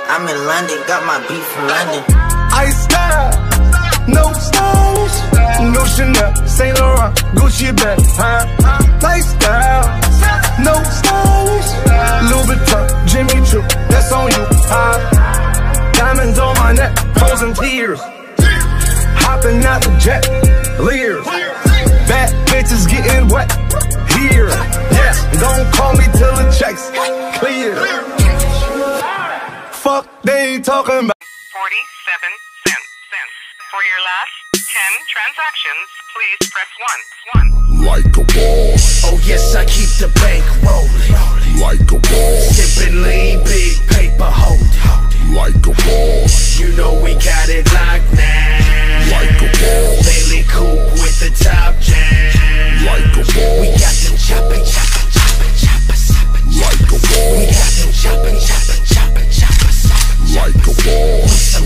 I'm in London, got my beat from London. Ice style, no stylish, no Chanel, Saint Laurent, Gucci bag, lifestyle, no stylish, Louis Vuitton, Jimmy Choo, that's on you, diamonds on my neck, frozen tears, hopping out the jet, leers, bad bitches getting wet, here, yeah, don't call me till the checks clear. Fuck, they ain't talking about 47 cents. For your last 10 transactions, please press 1. Like a boss. Oh yes, I keep the bank rolling. Like a boss. Sipping lean, big paper holding. Like a boss. You know we got it locked now. Like a boss. Bailey coupe with the top jam. Like a boss. We got them chopping. Like a boss. We got them chopping. Like a boss.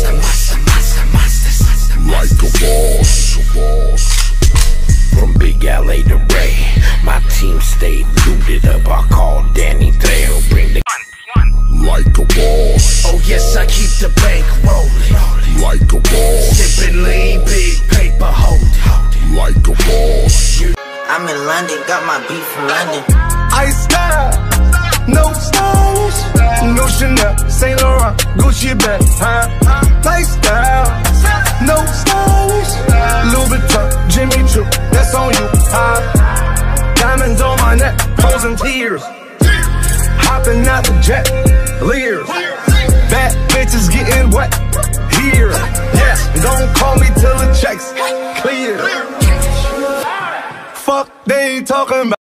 Like a boss. From Big LA to Ray, my team stayed looted up. I called Danny Trejo, bring the 1. Like a boss. Oh yes, I keep the bank rolling. Like a boss. Sipping lean, big paper holding. Like a boss. I'm in London, got my beat from London. ice style, no stylish, no Chanel, Saint Laurent, Gucci bag, lifestyle, no stylish, Louis Vuitton, Jimmy Choo, that's on you, diamonds on my neck, frozen tears, hopping out the jet, leers, bad bitches getting wet, here, yeah, don't call me till the checks clear. Fuck, they ain't talking about